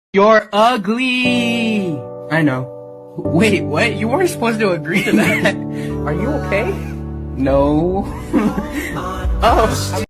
You're ugly! I know. Wait, what? You weren't supposed to agree to that. Are you okay? No. Oh,